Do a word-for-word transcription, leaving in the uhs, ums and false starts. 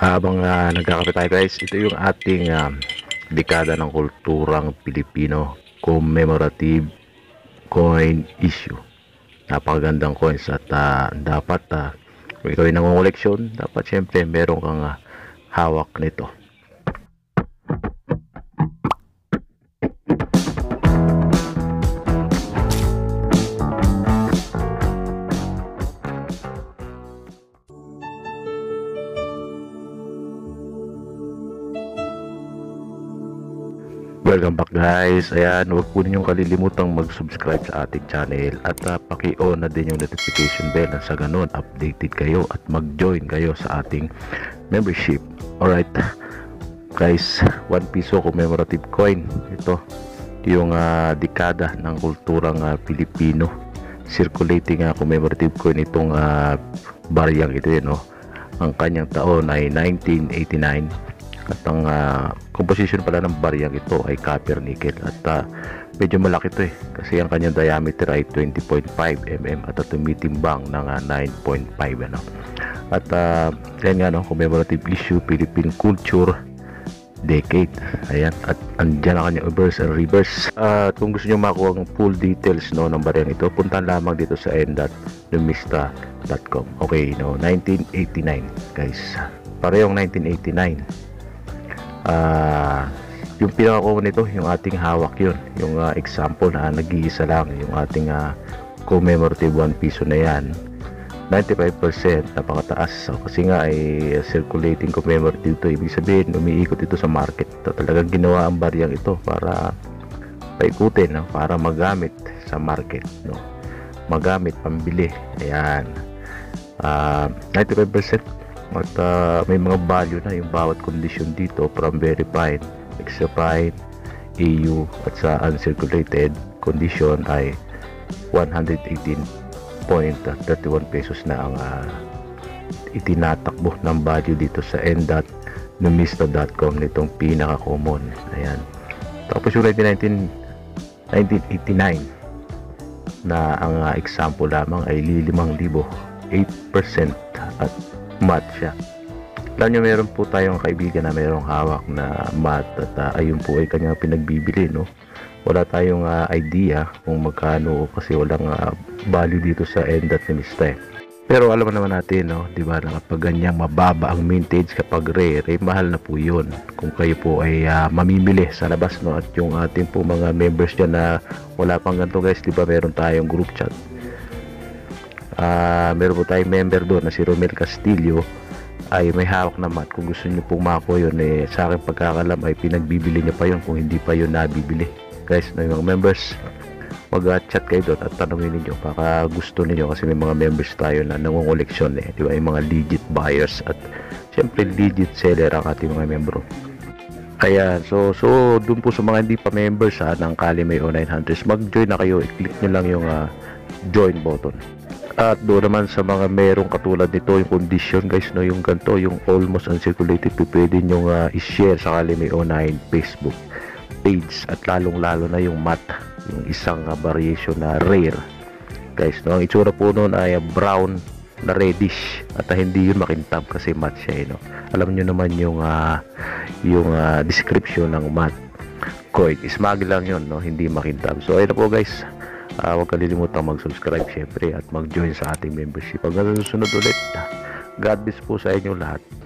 Habang uh, nagkakape tayo guys, ito yung ating uh, dekada ng kulturang Pilipino commemorative coin issue. Napakagandang coins at uh, dapat uh, kung ikaw ay nangungoleksyon, dapat syempre meron kang uh, hawak nito. Welcome back guys. Ayan, huwag po ninyong kalilimutang mag-subscribe sa ating channel at uh, paki-on na din yung notification bell na sa ganun updated kayo at mag-join kayo sa ating membership. Alright guys, one piso commemorative coin. Ito yung uh, dekada ng kulturang uh, Pilipino. Circulating uh, commemorative coin itong uh, baryang ito yun, no? Ang kanyang taon ay nineteen eighty-nine. At ang uh, composition pala ng baryang ito ay copper nickel at uh, medyo malaki ito eh kasi ang kanyang diameter ay twenty point five millimeters at uh, tumitimbang ng uh, nine point five ano. At uh, yan nga, no, commemorative issue Philippine Culture Decade. Ayan, at andyan ang kanyang reverse and reverse. Uh, at kung gusto nyo makuha ang full details, no, ng baryang ito, puntahan lamang dito sa n dot numista dot com. Okay, no, nineteen eighty-nine guys, parehong nineteen eighty-nine. Uh, yung pinaka-common nito, yung ating hawak yun, yung uh, example na nag-iisa lang, yung ating uh, commemorative one piso na yan, ninety-five percent napakataas. So, kasi nga ay uh, circulating commemorative to, ibig sabihin umiikot ito sa market. Ito, talagang ginawa ang baryang ito para paikutin, no? Para magamit sa market, no? Magamit, pambili. Ayan, uh, ninety-five percent. At uh, may mga value na yung bawat condition dito, from very fine, extra fine, A U at sa uncirculated condition ay one hundred eighteen point three one pesos na ang uh, itinatakbo ng value dito sa n dot numista dot com nitong pinaka common. Ayan, tapos yung nineteen eighty-nine na ang uh, example lamang ay limang libo, eight percent at mat siya. Alam nyo, meron po tayong kaibigan na mayroong hawak na mat at uh, ayun po ay kanyang pinagbibili, no? Wala tayong uh, idea kung magkano kasi walang uh, value dito sa n dot numista eh. Pero alam naman natin, no, di ba, na kapag ganyang mababa ang mintage, kapag rare, eh, mahal na po yun kung kayo po ay uh, mamimili sa labas, no? At yung ating po mga members dyan na wala pang ganito guys, di ba, meron tayong group chat. Uh, meron po tayong member doon na si Romel Castillo, ay may hawak na mat. Kung gusto nyo pong makuha yun, eh, sa akin pagkakalam ay pinagbibili nyo pa yun kung hindi pa yun nabibili guys, na yung mga members. Mag uh, chat kayo doon at tanongin niyo baka gusto niyo, kasi may mga members tayo na nangungoleksyon eh, di ba, yung mga legit buyers at syempre legit seller ang ating mga membro. Ayan, so so doon po sa mga hindi pa members ha, ng Kalimay o nine hundred, mag-join na kayo. I-click nyo lang yung uh, join button. At doon naman sa mga merong katulad nito, yung condition guys, no, yung ganito, yung almost uncirculated, pwede nyo uh, i-share sa Kalimay o nine Facebook page. At lalong lalo na yung mat, yung isang uh, variation na rare guys, no. Ang itsura po nun ay uh, brown na reddish at uh, hindi yun makintab kasi mat siya, eh, no. Alam nyo naman yung uh, yung uh, description ng mat coin, smag lang yun, no, hindi makintab. So ayun na po guys. Uh, huwag kalilimutang mag-subscribe syempre at mag-join sa ating membership. Hanggang sa susunod ulit, God bless po sa inyo lahat.